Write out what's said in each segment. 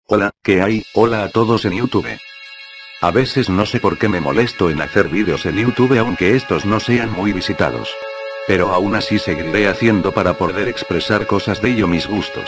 Hola, ¿qué hay? Hola a todos en YouTube. A veces no sé por qué me molesto en hacer vídeos en YouTube aunque estos no sean muy visitados. Pero aún así seguiré haciendo para poder expresar cosas de ello mis gustos.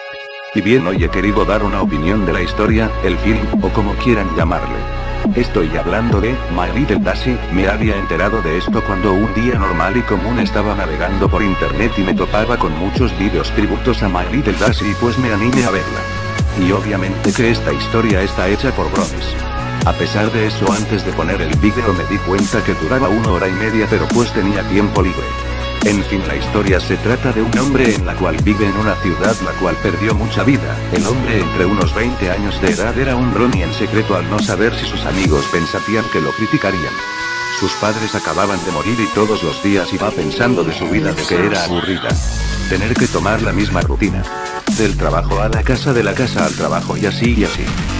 Y bien, hoy he querido dar una opinión de la historia, el film, o como quieran llamarle. Estoy hablando de My Little Daisy. Me había enterado de esto cuando un día normal y común estaba navegando por internet y me topaba con muchos vídeos tributos a My Little Daisy y pues me animé a verla. Y obviamente que esta historia está hecha por Bronies. A pesar de eso, antes de poner el vídeo me di cuenta que duraba 1 hora y media, pero pues tenía tiempo libre. En fin, la historia se trata de un hombre en la cual vive en una ciudad la cual perdió mucha vida. El hombre entre unos 20 años de edad era un Brony en secreto al no saber si sus amigos pensarían que lo criticarían. Sus padres acababan de morir y todos los días iba pensando de su vida de que era aburrida. Tener que tomar la misma rutina. Del trabajo a la casa, de la casa al trabajo y así y así.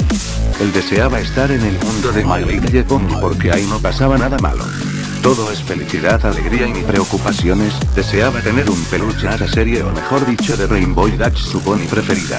Él deseaba estar en el mundo de My Little Pony porque ahí no pasaba nada malo. Todo es felicidad, alegría y ni preocupaciones. Deseaba tener un peluche a la serie, o mejor dicho de Rainbow Dash, su pony preferida.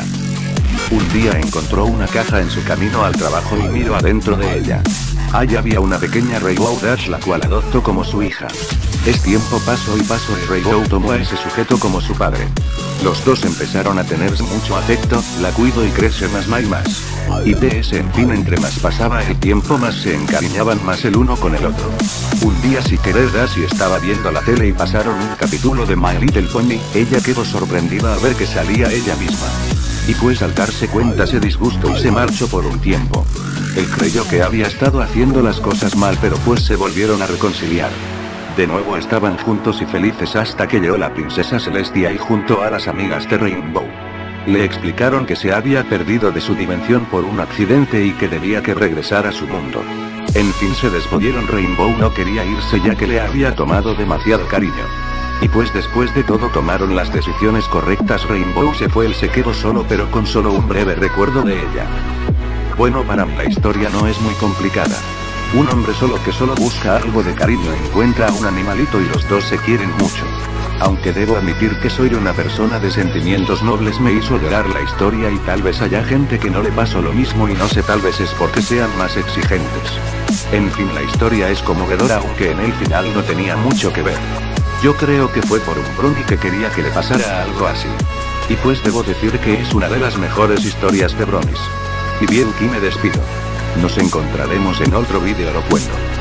Un día encontró una caja en su camino al trabajo y miró adentro de ella. Allí había una pequeña Rainbow Dash la cual adoptó como su hija. El tiempo pasó y Rainbow tomó a ese sujeto como su padre. Los dos empezaron a tener mucho afecto, la cuidó y creció más y más. Y de ese en fin, entre más pasaba el tiempo más se encariñaban más el uno con el otro. Un día sin querer Daisy estaba viendo la tele y pasaron un capítulo de My Little Pony. Ella quedó sorprendida a ver que salía ella misma. Y pues al darse cuenta se disgustó y se marchó por un tiempo. Él creyó que había estado haciendo las cosas mal, pero pues se volvieron a reconciliar. De nuevo estaban juntos y felices hasta que llegó la princesa Celestia y junto a las amigas de Rainbow. Le explicaron que se había perdido de su dimensión por un accidente y que debía que regresar a su mundo. En fin, se despidieron. Rainbow no quería irse ya que le había tomado demasiado cariño. Y pues después de todo tomaron las decisiones correctas. Rainbow se fue, él se quedó solo, pero con solo un breve recuerdo de ella. Bueno, para mí la historia no es muy complicada. Un hombre solo que solo busca algo de cariño encuentra a un animalito y los dos se quieren mucho. Aunque debo admitir que soy una persona de sentimientos nobles, me hizo llorar la historia y tal vez haya gente que no le pasó lo mismo y no sé, tal vez es porque sean más exigentes. En fin, la historia es conmovedora aunque en el final no tenía mucho que ver. Yo creo que fue por un Brony que quería que le pasara algo así. Y pues debo decir que es una de las mejores historias de Bronies. Y bien, aquí me despido. Nos encontraremos en otro vídeo, lo cuento.